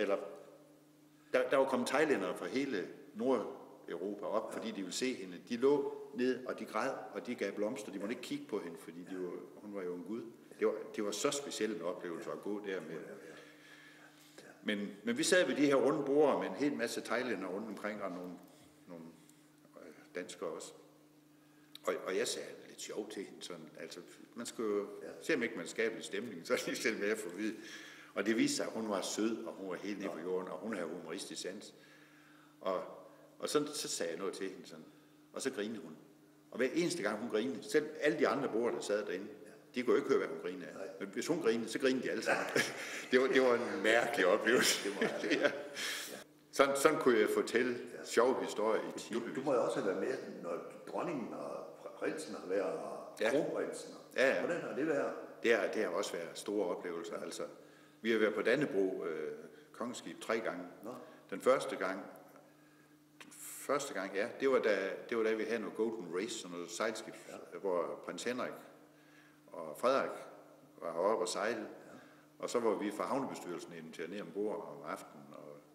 der var kommet thailændere fra hele Nordeuropa op, fordi de ville se hende. De lå ned, og de græd, og de gav blomster. De måtte ikke kigge på hende, fordi hun var jo en gud. Det var så speciel en oplevelse at gå der med. Men vi sad ved de her runde borde med en hel masse thailændere rundt omkring, og nogle danskere også. Og jeg sagde lidt sjovt til hende, sådan, altså, man skal jo se, om ikke man skaber en stemning, så er det selv med at få at vide. Og det viste sig, at hun var sød, og hun var helt nede på jorden, og hun havde humoristisk sans. Og så sagde jeg noget til hende, sådan, og så grinede hun. Og hver eneste gang hun grinede, selv alle de andre borde, der sad derinde, de kunne jo ikke høre, hvad hun grinede af. Men hvis hun grinede, så grinede de alle sammen. Det var en mærkelig oplevelse. Ja. Sådan kunne jeg fortælle sjove historier i timevis. Du må jo også have været med, når dronningen og prinsen har været, og kronprinsen. Ja. Hvordan har det været? Det har også været store oplevelser. Altså, vi har været på Dannebro kongeskib 3 gange. Nå. Den første gang, det var da vi havde noget Golden Race, sådan noget sejlskib, hvor prins Henrik og Frederik var heroppe og sejlede. Og så var vi fra havnebestyrelsen inviteret ned ombord om aftenen, og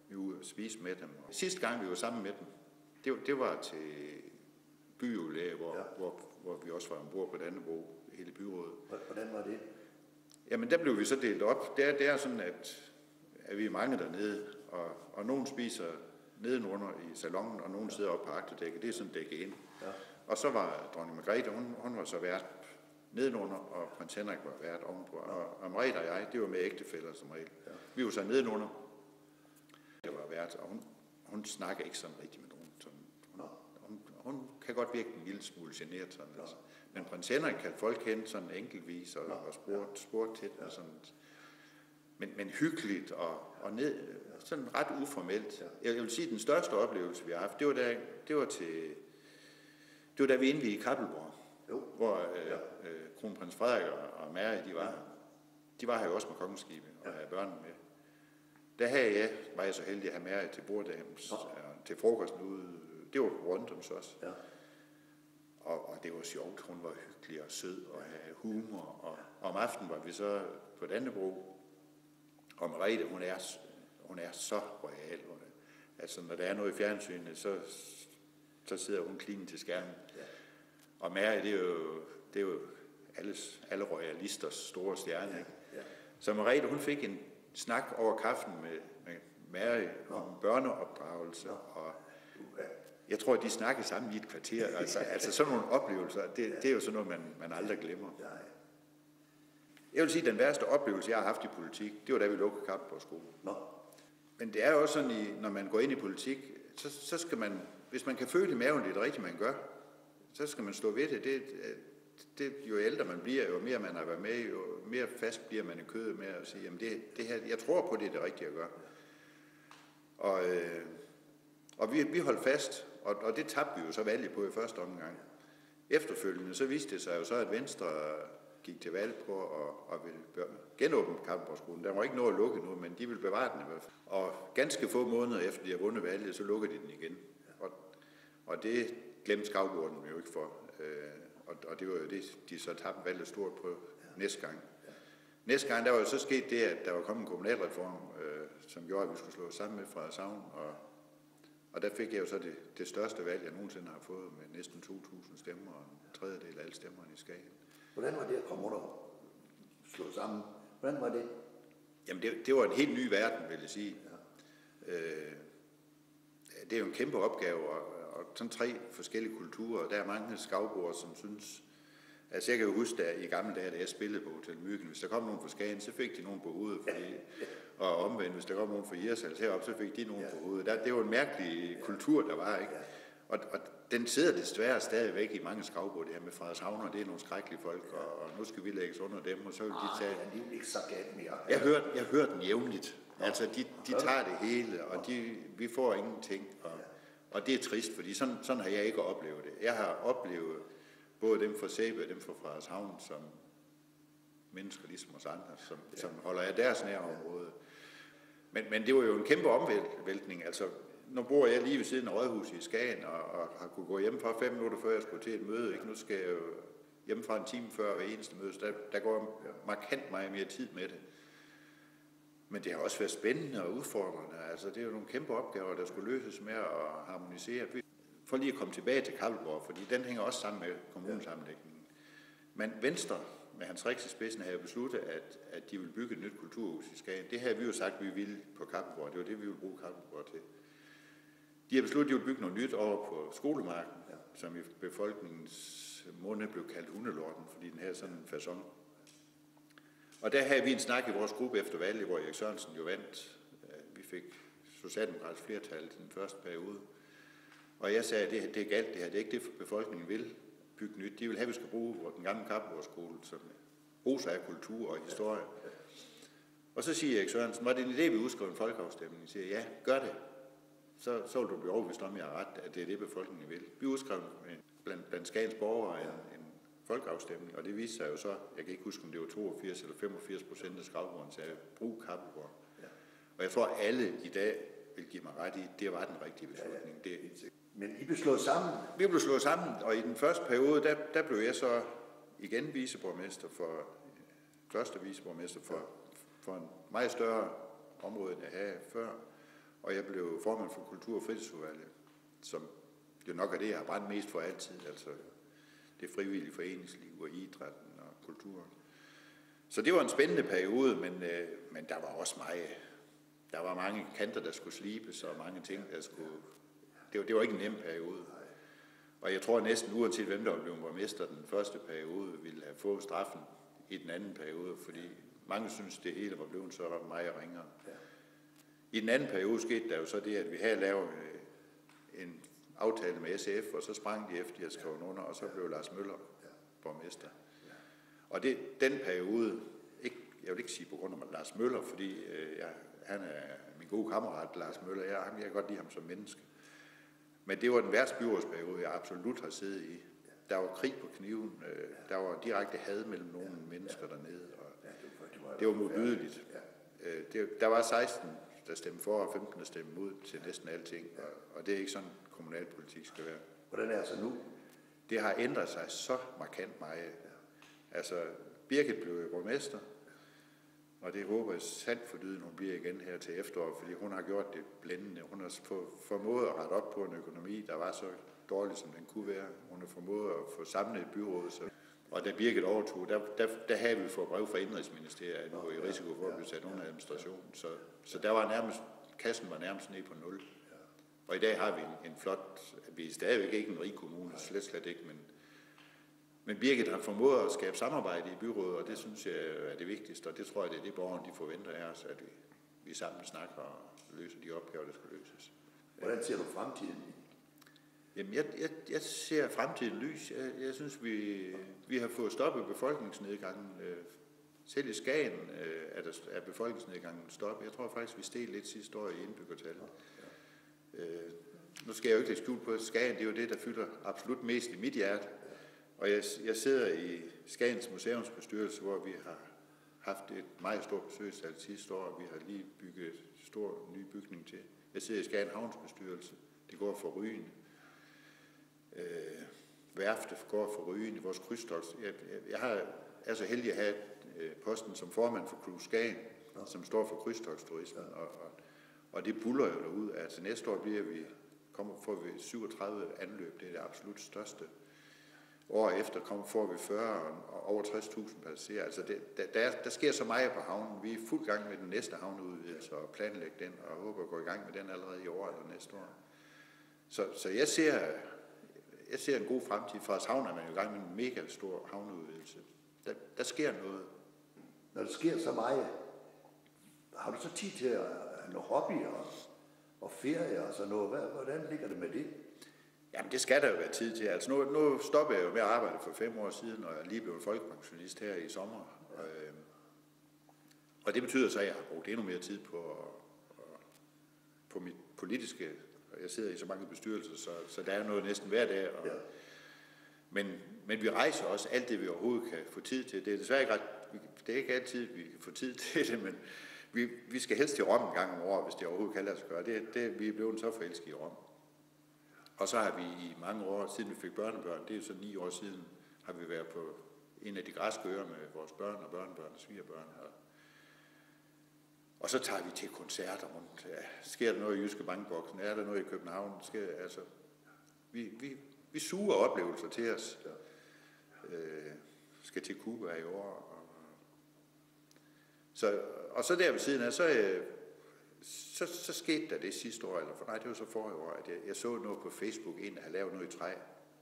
vi var ude og spise med dem. Og sidste gang, vi var sammen med dem, det var til byjubilæet, hvor vi også var ombord på Dannebrog, hele byrådet. Hvordan var det? Jamen, der blev vi så delt op. Det er sådan, at vi er mange dernede, og nogen spiser nedenunder i salongen, og nogen sidder oppe på agterdækket. Det er sådan dækket ind. Ja. Og så var dronning Margrethe, hun var så vært nedenunder, og prins Henrik var vært ovenpå. Og Margrethe og jeg, det var med ægtefæller som regel. Ja. Vi var så nedenunder. Det var vært, og hun snakker ikke sådan rigtig med nogen. Hun kan godt virke en lille smule generet sådan. Altså. Men prins Henrik kan folk kende sådan enkeltvis og spurgt til og sådan. Men hyggeligt og ned, sådan ret uformelt. Jeg vil sige, at den største oplevelse, vi har haft, det var da vi indvigede i Kappelborg, hvor kronprins Frederik og Mary, de var her jo også med kongeskibet og havde børnene med. Der var jeg så heldig at have Mary til borddagen, til frokosten ude. Det var rundt om os. Ja. Og det var sjovt. Hun var hyggelig og sød og havde humor. Og om aftenen var vi så på Dannebrog. Og Margrethe, hun er så royal. Altså, når der er noget i fjernsynet, så sidder hun klinen til skærmen. Ja. Og Mary, det er jo alle royalisters store stjerne. Ja. Ja. Så Margrethe, hun fik en snak over kaffen med Mary om børneopdragelse. Og jeg tror, at de snakkede sammen i et kvarter. Altså sådan nogle oplevelser, det er jo sådan noget, man aldrig glemmer. Jeg vil sige, at den værste oplevelse, jeg har haft i politik, det var da vi lukkede Kappelborgskolen. Men det er jo også sådan, når man går ind i politik, så skal man, hvis man kan føle i maven, det er det rigtige, man gør, så skal man stå ved det. Jo ældre man bliver, jo mere man har været med, jo mere fast bliver man i kødet med at sige, jamen det her, jeg tror på, det er det rigtige at gøre. Og vi holdt fast, og det tabte vi jo så valget på i første omgang. Efterfølgende så viste det sig jo så, at Venstre gik til valg på at ville genåbne Kappelborgskolen. Der var ikke noget at lukke nu, men de ville bevare den i hvert fald. Og ganske få måneder efter de har vundet valget, så lukkede de den igen. Og det glemte Skagboerne jo ikke for. Og det var jo det, de så tabte valget stort på næste gang. Næste gang, der var jo så sket det, at der var kommet en kommunalreform, som gjorde, at vi skulle slå sammen med Frederikshavn. Og der fik jeg jo så det største valg, jeg nogensinde har fået, med næsten 2.000 stemmer og en tredjedel af alle stemmerne i Skagen. Hvordan var det at komme under og slå sammen? Hvordan var det? Jamen, det var en helt ny verden, vil jeg sige. Ja. Det er jo en kæmpe opgave, og sådan 3 forskellige kulturer. Der er mange skagboere, som synes... Altså, jeg kan jo huske, at i gamle dage, da jeg spillede på Hotel Myggen, hvis der kom nogen fra Skagen, så fik de nogen på hovedet, fordi... Og omvendt, hvis der kom nogen fra Hirsals heroppe, så fik de nogen på hovedet. Det var en mærkelig kultur, der var, ikke? Og den sidder desværre stadigvæk i mange skagboer, det her med Frederikshavn, og det er nogle skrækkelige folk, og nu skal vi lægges under dem, og så vil de tage... Det er ikke så galt mere. Jeg hører den jævnligt. Altså, de tager det hele, og vi får ingenting, og det er trist, fordi sådan har jeg ikke oplevet det. Jeg har oplevet både dem fra Sæbe og dem fra Frederikshavn, som mennesker ligesom os andre, som holder af deres nærområde. Men det var jo en kæmpe omvæltning. Altså, nu bor jeg lige ved siden af Rådhuset i Skagen, og har kunne gå hjem fra 5 minutter før jeg skulle til et møde. Ikke? Nu skal jeg jo hjem fra en time før hver eneste møde, så der går markant meget mere tid med det. Men det har også været spændende og udfordrende. Altså, det er jo nogle kæmpe opgaver, der skulle løses med at harmonisere. For lige at komme tilbage til Kappelborg, fordi den hænger også sammen med kommunesammenlægningen. Men Venstre med Hans Rix i spidsen havde besluttet, at de ville bygge et nyt kulturhus i Skagen. Det havde vi jo sagt, vi ville på Kappelborg. Det var det, vi ville bruge Kappelborg til. De har besluttet, at de ville bygge noget nyt over på Skolemarken, som i befolkningens munde blev kaldt hundelorten, fordi den havde sådan en facon. Og der havde vi en snak i vores gruppe efter valget, hvor Erik Sørensen jo vandt. Vi fik socialdemokratisk flertal i den første periode. Og jeg sagde, at det er galt det her. Det er ikke det, befolkningen vil bygge nyt. De vil have, at vi skal bruge den gamle Kappelborgskole, som oser af kultur og historie. Og så siger Erik Sørensen, var det en idé, vi udskriver en folkeafstemning? Jeg siger, ja, gør det. Så vil du blive overbevist om, jeg har ret, at det er det, befolkningen vil. Vi udskrev blandt Skagens borgere en folkeafstemning, og det viste sig jo så, jeg kan ikke huske, om det var 82 eller 85% af skagboerne sagde, brug Kappelborg. Ja. Og jeg tror, at alle i dag vil give mig ret i, det var den rigtige beslutning. Ja. Men I blev slået sammen? Vi blev slået sammen, og i den første periode, der blev jeg så igen første viceborgmester for en meget større område, end jeg havde før. Og jeg blev formand for Kultur- og Fritidsudvalget, som jo nok er det, jeg har brændt mest for altid. Altså det frivillige foreningsliv og idrætten og kulturen. Så det var en spændende periode, men der var også der var mange kanter, der skulle slibes, og mange ting, der skulle... Det var ikke en nem periode. Og jeg tror næsten uanset hvem der blev borgmester den første periode, ville have fået straffen i den anden periode, fordi mange synes, det hele var blevet så meget ringere. I den anden periode skete der jo så det, at vi havde lavet en aftale med SF, og så sprang de efter, at skrev under, og så blev Lars Møller borgmester. Og den periode, jeg vil ikke sige på grund af Lars Møller, fordi han er min gode kammerat, Lars Møller. Jeg kan godt lide ham som menneske. Men det var den værste byrådsperiode, jeg absolut har siddet i. Der var krig på kniven, der var direkte had mellem nogle mennesker dernede, og det var modbydeligt. Der var 16, der stemte for, og 15, der stemte mod til næsten alting, og det er ikke sådan, kommunalpolitik skal være. Hvordan er det så nu? Det har ændret sig så markant meget. Altså, Birgit blev borgmester, og det håber jeg sandt for dyden, hun bliver igen her til efterår, fordi hun har gjort det blændende. Hun har formået at rette op på en økonomi, der var så dårlig, som den kunne være. Hun har formået at få samlet et byråd. Og da Birgit overtog, der havde vi fået brev fra Indrigsministeriet nu i risiko for at blive sat under administration. Så der var kassen var nærmest ned på 0. Og i dag har vi en flot, vi er stadigvæk ikke en rig kommune, slet ikke, men Birgit har formået at skabe samarbejde i byrådet, og det synes jeg er det vigtigste, og det tror jeg, det er det, borgerne de forventer af os, at vi sammen snakker og løser de opgaver, der skal løses. Hvordan ser du fremtiden? Jamen, jeg ser fremtiden lys. Jeg synes, vi har fået stoppet befolkningsnedgangen. Selv i Skagen er befolkningsnedgangen stoppet. Jeg tror faktisk, vi steg lidt sidste år i indbyggertallet. Nu skal jeg jo ikke lægge skjul på, at Skagen, det er jo det, der fylder absolut mest i mit hjerte. Og jeg sidder i Skagens museumsbestyrelse, hvor vi har haft et meget stort besøgstal sidste år. Vi har lige bygget et stor ny bygning til. Jeg sidder i Skagen Havnsbestyrelse. Det går for Ryen. Værftet går for Ryen i vores krydstogt. Jeg er så heldig at have posten som formand for Klub Skagen, som står for krydstogtsturismen. Og det buller jo derud. Altså næste år får vi 37 anløb. Det er det absolut største. Året efter får vi 40 og over 60.000 passagerer. Altså der sker så meget på havnen. Vi er fuld gang med den næste havneudvidelse og planlægge den, og håber at gå i gang med den allerede i år eller næste år. Så jeg ser en god fremtid. Frederikshavn er man jo i gang med en mega stor havneudvidelse. Der sker noget. Når der sker så meget, har du så tid til at have nogle hobbyer og ferie og sådan noget? Hvordan ligger det med det? Jamen, det skal der jo være tid til. Altså, nu stopper jeg jo med at arbejde for 5 år siden, og jeg er lige blevet folkepensionist her i sommer. Og det betyder så, at jeg har brugt endnu mere tid på mit politiske. Jeg sidder i så mange bestyrelser, så der er noget næsten hver dag. Men vi rejser også alt det, vi overhovedet kan få tid til. Det er desværre ikke det er ikke altid, vi kan få tid til det, men vi skal helst til Rom en gang om året, hvis det overhovedet kan lade sig gøre. Vi er blevet så forelsket i Rom. Og så har vi i mange år, siden vi fik børnebørn, det er jo så 9 år siden, har vi været på en af de græske øer med vores børn og børnebørn og svigerbørn. Og så tager vi til koncerter rundt. Ja, sker der noget i Jyske Bankboksen? Er der noget i København? Vi suger oplevelser til os. Skal til Cuba i år. Og så der ved siden af, så skete der det sidste år, eller det var så forrige år, at jeg så noget på Facebook, en der havde lavet noget i træ,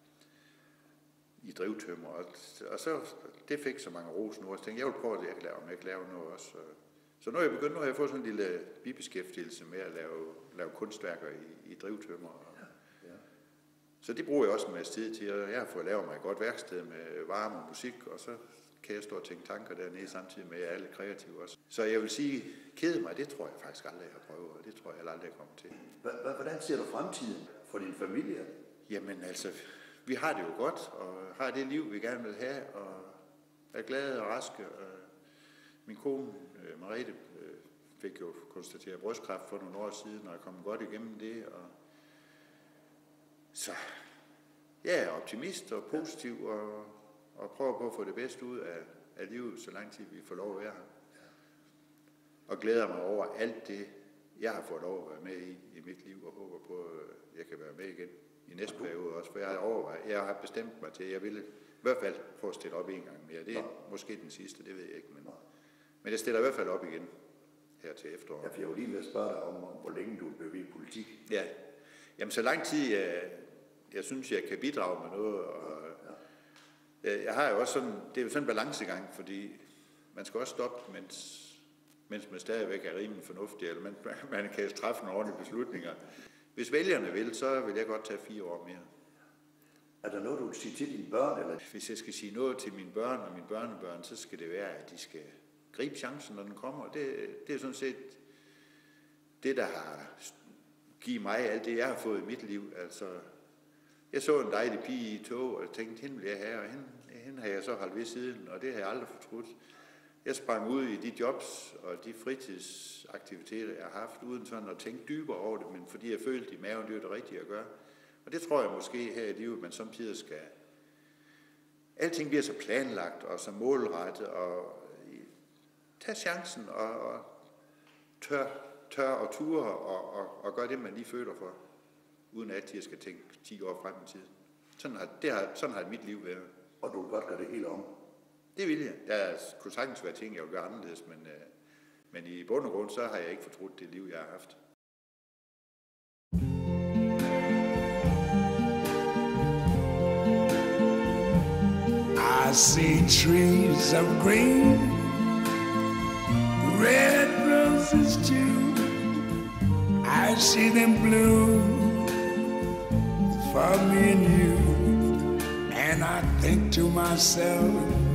i drivtømmer, og så det fik så mange ros nu, og så tænkte jeg vil prøve, at om jeg kan lave noget også. Så nu har jeg fået sådan en lille bibeskæftigelse med at lave kunstværker i drivtømmer. Så det bruger jeg også en masse tid til, og jeg har fået lavet mig et godt værksted med varme og musik, og så kan jeg stå og tænke tanker dernede, samtidig med, at jeg er lidt kreativ også. Så jeg vil sige, kede mig, det tror jeg faktisk aldrig, jeg har prøvet, og det tror jeg aldrig, jeg kommer til. Hvordan ser du fremtiden for din familie? Jamen altså, vi har det jo godt, og har det liv, vi gerne vil have, og er glade og raske. Min kone, Merete, fik jo konstateret brystkræft for nogle år siden, og er kommet godt igennem det. Så jeg er optimist og positiv, og prøver på at få det bedste ud af livet, så lang tid vi får lov at være her. Og glæder mig over alt det, jeg har fået lov at være med i mit liv, og håber på, at jeg kan være med igen i næste periode også. For jeg har bestemt mig til, at jeg ville i hvert fald få at stille op en gang mere. Det er måske den sidste, det ved jeg ikke, men jeg stiller i hvert fald op igen her til efteråret. Jeg vil jo lige spørge dig om, hvor længe du vil blive i politik. Ja, jamen så lang tid, jeg synes, jeg kan bidrage med noget, og jeg har jo også sådan, det er jo sådan en balancegang, fordi man skal også stoppe, mens man stadigvæk er rimelig fornuftig, eller man kan træffe nogle ordentlige beslutninger. Hvis vælgerne vil, så vil jeg godt tage 4 år mere. Er der noget, du vil sige til dine børn? Eller? Hvis jeg skal sige noget til mine børn og mine børnebørn, så skal det være, at de skal gribe chancen, når den kommer. Det er sådan set det, der har givet mig alt det, jeg har fået i mit liv. Altså, jeg så en dejlig pige i tog, og tænkte, hende vil jeg have, og hende har jeg så holdt ved siden, og det har jeg aldrig fortrudt. Jeg sprang ud i de jobs og de fritidsaktiviteter, jeg har haft, uden sådan at tænke dybere over det, men fordi jeg følte i maven, det var det rigtige at gøre. Og det tror jeg måske her i livet, man samtidig skal. Alting bliver så planlagt og så målrettet, og tag chancen og tør og ture og gøre det, man lige føler for, uden at jeg skal tænke 10 år frem i tiden. Sådan har mit liv været. Og du vil godt gøre det helt om? Det vil jeg. Der kunne sagtens være ting, jeg vil gøre anderledes, men i bund og grund, så har jeg ikke fortrudt det liv, jeg har haft. I see trees of green, red roses too. I see them bloom for me and you. And I think to myself,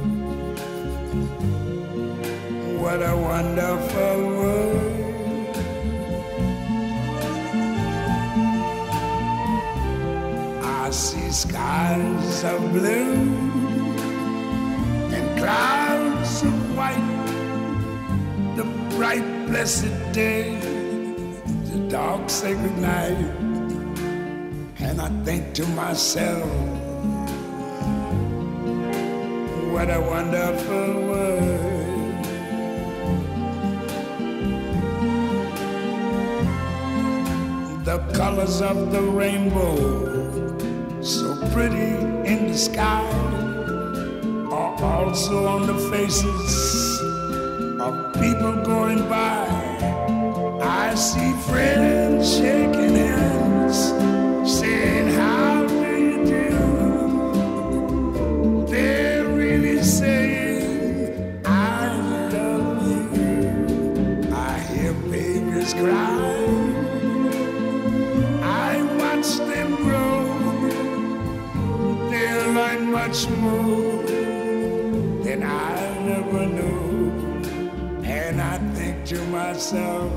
what a wonderful world. I see skies of blue and clouds of white, the bright blessed day, the dark sacred night. And I think to myself, what a wonderful world. The colors of the rainbow, so pretty in the sky, are also on the faces of people going by. I see friends shaking hands, saying, how do you do? They're really saying, I love you. I hear babies cry, I watch them grow. They'll learn much more than I never knew. And I think to myself,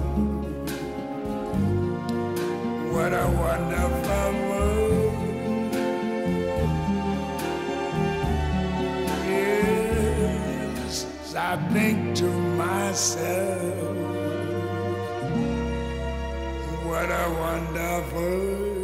what a wonderful world. Yes, I think to myself, what a wonderful world.